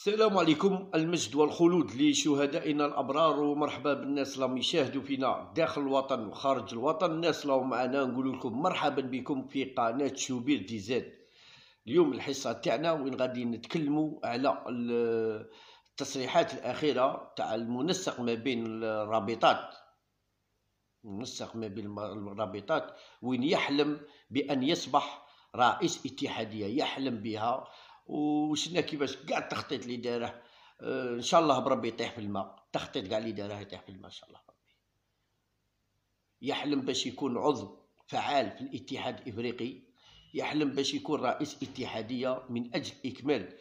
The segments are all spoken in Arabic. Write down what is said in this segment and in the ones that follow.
السلام عليكم. المجد والخلود لشهدائنا الأبرار، ومرحبا بالناس اللي يشاهدوا فينا داخل الوطن وخارج الوطن. الناس اللي معنا نقول لكم مرحبا بكم في قناة شوبير دي زاد. اليوم الحصة تاعنا وين غادي نتكلموا على التصريحات الأخيرة تاع المنسق ما بين الرابطات، وين يحلم بأن يصبح رئيس اتحادية، يحلم بها. وشنا كيفاش كاع التخطيط اللي داره، ان شاء الله بربي يطيح في الماء. التخطيط كاع اللي داره يطيح في الماء ان شاء الله ربي. يحلم باش يكون عضو فعال في الاتحاد الافريقي، يحلم باش يكون رئيس اتحادية من اجل اكمال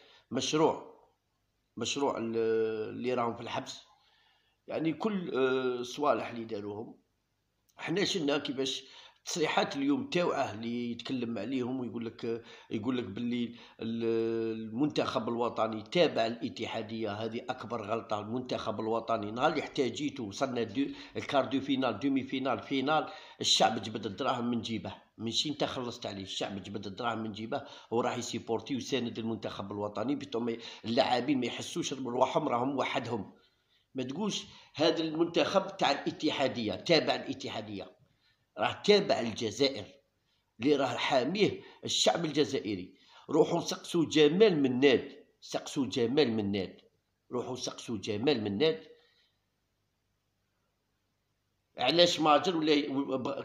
مشروع اللي راهم في الحبس. يعني كل صوالح اللي داروهم. احنا شلنا كيفاش تصريحات اليوم تاوعه اللي يتكلم عليهم ويقول لك باللي المنتخب الوطني تابع الاتحاديه. هذه اكبر غلطه. المنتخب الوطني نهار اللي احتاجيته وصلنا الكار دو فينال، دومي فينال، فينال، الشعب جبد الدراهم من جيبه. ماشي انت خلصت عليه، الشعب جبد الدراهم من جيبه وراح يسيبورتي ويساند المنتخب الوطني. بتوم اللاعبين ما يحسوش برواحهم راهم وحدهم. ما تقولش هذا المنتخب تاع الاتحاديه تابع الاتحاديه، راه تابع الجزائر اللي راه حاميه الشعب الجزائري. روحوا سقسوا جمال مناد، روحوا سقسوا جمال مناد علاش ماجر ولا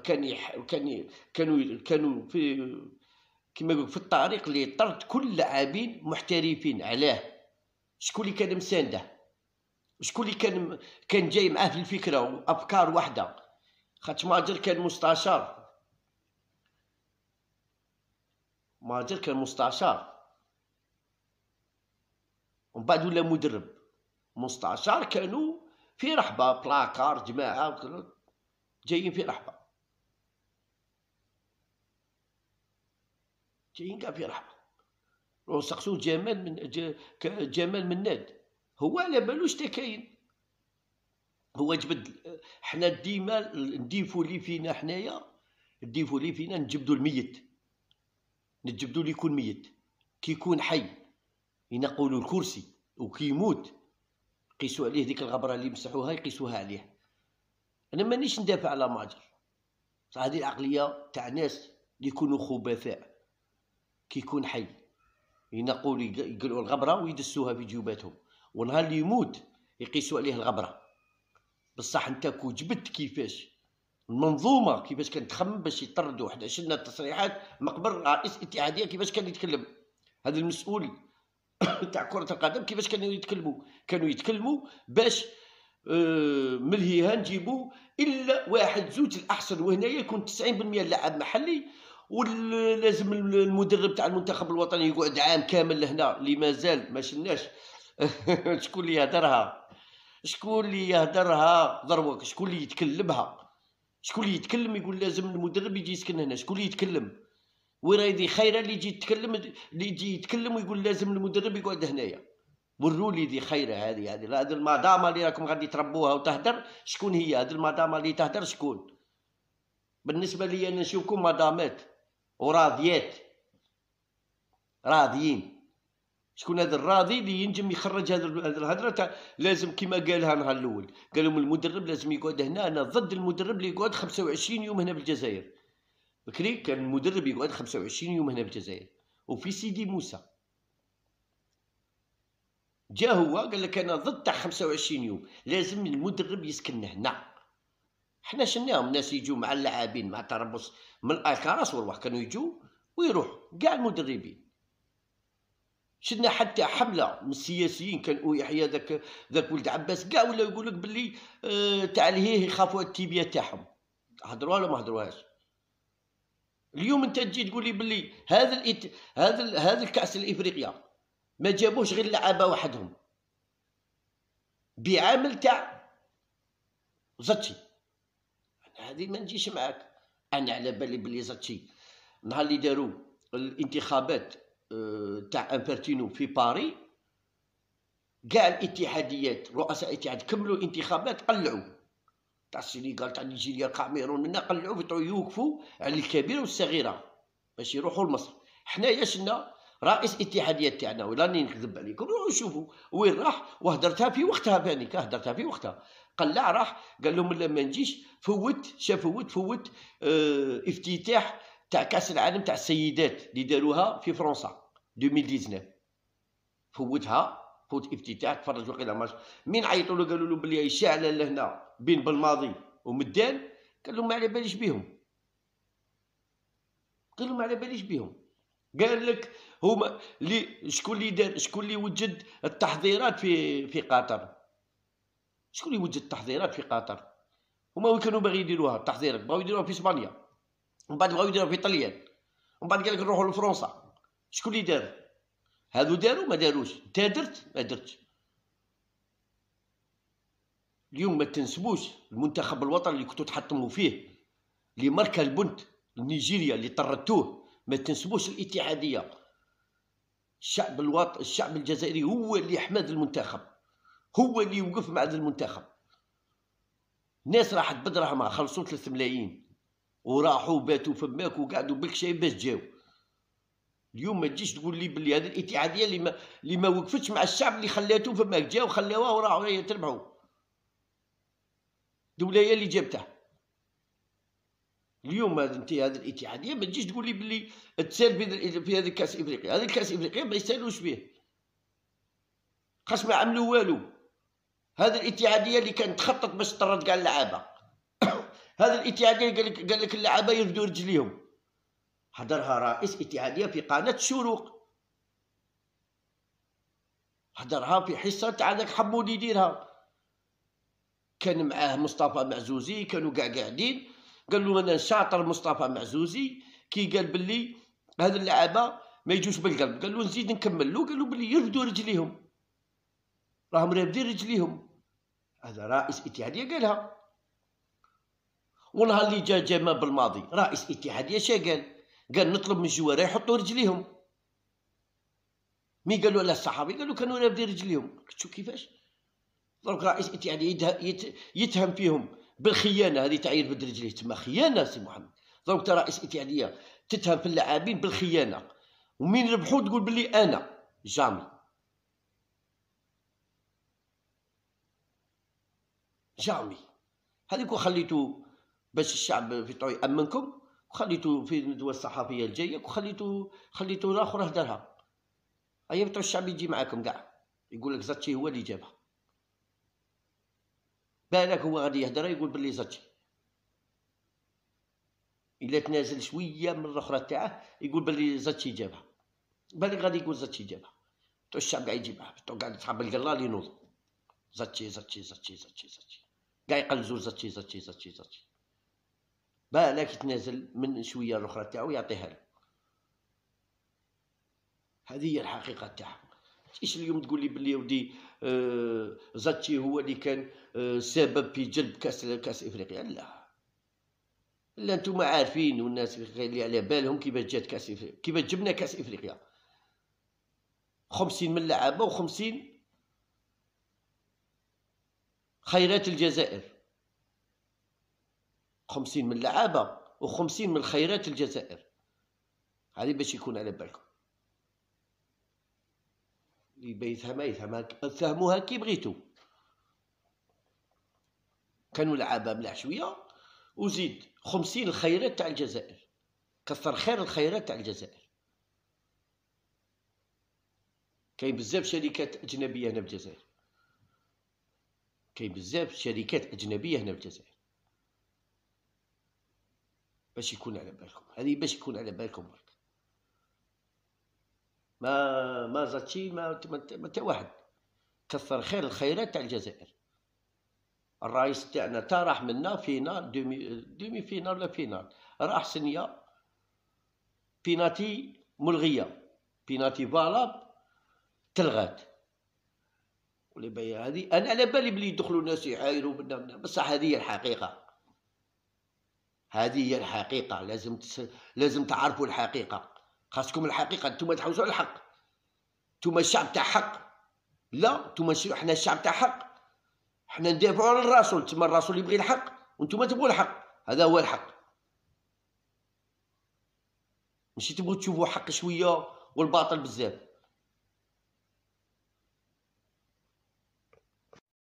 كانوا في كما يقول في الطريق اللي طرد كل لاعبين محترفين. علاه؟ شكون اللي كان مسانده؟ شكون اللي كان جاي معاه في الفكره وافكار واحده؟ خاطر ماجر كان مستشار، ومن بعد ولا مدرب. مستشار كانوا في رحبه، بلاكار جماعه جايين في رحبه، جايين كاع في رحبه. روحو سقسو جمال مناد، هو على بالوش تا كاين. هو جبد. حنا ديما نديفو لي فينا حنايا، نجبدو الميت، نجبدو لي يكون ميت. كي يكون حي ينقولوا الكرسي، وكي يموت قيسوا عليه ديك الغبره اللي مسحوها يقيسوها عليه. انا مانيش ندافع على ماجر، صح. هذه العقليه تاع ناس اللي يكونوا خبثاء. كي يكون حي ينقولوا يقلعوا الغبره ويدسوها في جيوباتهم، ونهار اللي يموت يقيسوا عليه الغبره. بصح انت كو جبت كيفاش المنظومه كيفاش كانت تخمم باش يطردوا. حنا شلنا التصريحات مقبل رئيس اتحاديه كيفاش كان يتكلم. هذا المسؤول تاع كرة القدم كيفاش كانوا يتكلموا باش من الهيها نجيبوا الا واحد زوج الاحسن، وهنايا يكون 90% اللاعب محلي. ولازم المدرب تاع المنتخب الوطني يقعد عام كامل لهنا اللي مازال ما شلناش. شكون اللي يهدرها دروك؟ شكون اللي يتكلمها؟ شكون اللي يتكلم يقول لازم المدرب يجي يسكن هنا؟ شكون اللي يتكلم؟ ورايدي خيره اللي يجي يتكلم ويقول لازم المدرب يقعد هنايا. ورولي ذي خيره. هذه المدامه اللي راكم غادي تربوها وتهدر. شكون هي هذه المدامه اللي تهدر؟ شكون؟ بالنسبه لي انا نشوفكم مدامات وراضيات، راضيين. شكون هذا الراضي اللي ينجم يخرج هذه الهدره تاع لازم كما قالها نهار الاول؟ قالوا المدرب لازم يقعد هنا. انا ضد المدرب اللي يقعد 25 يوم هنا بالجزائر. بكري كان المدرب يقعد 25 يوم هنا بالجزائر. وفي سيدي موسى جا هو قال لك انا ضد تاع 25 يوم، لازم المدرب يسكن هنا. حنا شناهم الناس يجوا مع اللاعبين مع تربص من الكراس والروح، كانوا يجوا ويروحوا كاع المدربين. شدنا حتى حمله من السياسيين، كان يحيى ذاك ولد عباس كاع ولا يقول لك باللي تاع الهيه يخافوا التيبيه تاعهم. هضروها ولا ما هضروهاش؟ اليوم انت تجي تقول لي باللي هذا الكاس الافريقيا ما جابوش غير لعابه وحدهم بعامل تاع زتشي. هذه ما نجيش معاك. انا على بالي باللي زتشي نهار اللي داروا الانتخابات تاع انفرتينو في باري، كاع الاتحاديات رؤساء الاتحاد كملوا الانتخابات، قلعوا تاع السنغال تاع نيجيريا الكاميرون منا، قلعوا يوقفوا على الكبيره والصغيره باش يروحوا لمصر. حنايا شنا رئيس اتحادية تاعنا، وراني نكذب عليكم، روحوا شوفوا وين راح، وهدرتها في وقتها، بانيك هدرتها في وقتها. قلع راح قال لهم لا ما نجيش، فوت افتتاح تاع كاس العالم تاع السيدات اللي داروها في فرنسا 2019، فوت افتتاح، تفرج وقيلا ماتش. مين عيطوا له قالوا له بلي شاعله لهنا بين بالماضي ومدان، قال لهم ما على باليش بيهم، قال لك هما شكون اللي دار، شكون اللي وجد التحضيرات في قطر، شكون اللي وجد التحضيرات في قطر؟ هما وين كانوا باغي يديروها التحضيرات؟ بغاو يديروها في اسبانيا، ومن بعد بغاو يديروها في طليان، ومن بعد قال لك نروحوا لفرنسا. شكون اللي دار؟ هادو داروا ما داروش، انت درت ما درتش. اليوم ما تنسبوش المنتخب الوطني اللي كنتو تحطموا فيه، اللي ماركا البنت نيجيريا اللي طردتوه، ما تنسبوش الاتحاديه. الشعب الجزائري هو اللي حمد المنتخب، هو اللي وقف مع المنتخب. ناس راحت بدراهمها خلصوا 3 ملايين وراحوا باتوا فماك وقعدوا بالكشاي باش جاو. اليوم ما تجيش تقول لي بلي هذه الاتحاديه اللي ما وقفتش مع الشعب، اللي خلاتو فماك جاو خلاوها وراحوا تربحوا. دولة هي اللي جابتها. اليوم انت هذه الاتحاديه ما تجيش تقول لي بلي تسال في هذه الكاس افريقيا، هذه الكاس افريقيا ما يسالوش فيه، خاص ما عملوا والو. هذه الاتحاديه اللي كانت تخطط باش تطرد كاع اللعابه هذه الاتحاديه قال لك اللعابه يردوا رجليهم، حضرها رئيس اتحاديه في قناه الشروق، حضرها في حصه تاع ذاك حمودي يديرها، كان معاه مصطفى معزوزي، كانوا كاع قاعدين. قال له انا شاطر مصطفى معزوزي كي قال بلي هذه اللعابه ما يجوش بالقلب، قال له نزيد نكمل له، قال له بلي يردوا رجليهم، راهم رابدين رجليهم. هذا رئيس اتحاديه قالها. ونهار اللي جا ما بالماضي رئيس اتحاديه شا قال نطلب من الجواره يحطوا رجليهم. مي قالوا لا الصحابي، قالوا كانوا رابدين رجليهم. شوف كيفاش دروك رئيس اتحاديه يتهم فيهم بالخيانه، هذه تاع يرفد رجليه تما خيانه سي محمد. دروك انت رئيس اتحاديه تتهم في اللاعبين بالخيانه، ومين ربحوا تقول بلي انا جامي. هذيك وخليتو باش الشعب في طوي يامنكم، وخليتو في الندوه الصحفيه الجايه خليتو الاخر هدرها. هيا بتوع الشعب يجي معاكم كاع يقول لك زاتشي هو اللي جابها، بالك هو غادي يهدر يقول بلي زاتشي، الا تنازل شويه من الاخرى تاعه يقول بلي زاتشي جابها، بالك غادي يقول زاتشي جابها. بتوع الشعب قاعد يجي معاه، بتوع قاعد صحاب القلال ينوض زاتشي قاعد يقلزوا زاتشي. بالك يتنازل من شويه الاخرى تاعو يعطيها له. هذه هي الحقيقه تاعها. ايش اليوم تقول لي بلي ودي زاتشي هو اللي كان سبب في جلب كاس افريقيا؟ لا انتم عارفين والناس اللي على بالهم كيفاش جات كاس افريقيا، كيفاش جبنا كاس افريقيا. 50 من لعابه و50 خيرات الجزائر، 50 من لعابه و50 من خيرات الجزائر. هذه باش يكون على بالكم، اللي يفهمها فهموها كي بغيتو. كانوا لعابه ملاح شويه وزيد 50 الخيرات تاع الجزائر، كثر خير الخيرات تاع الجزائر. كاين بزاف شركات اجنبيه هنا في الجزائر، باش يكون على بالكم. هذه باش يكون على بالكم برك. ما زاتشي ما تا واحد، كثر خير الخيرات تاع الجزائر. الرئيس تاعنا تا راح منا فينال دومي فينال ولا فينال، راح سنيه بيناتي ملغيه، بيناتي فالاب تلغات. هذه انا على بالي بلي يدخلوا ناس يعايروا بصح هذه هي الحقيقه. لازم تعرفوا الحقيقه، خاصكم الحقيقه. انتم تحوسوا على الحق، انتم الشعب تاع حق. لا انتم حنا الشعب تاع حق، حنا ندافعوا على الرسول، تما الرسول يبغي الحق وانتم تبغوا الحق. هذا هو الحق، ماشي تبغوا تشوفوا حق شويه والباطل بزاف.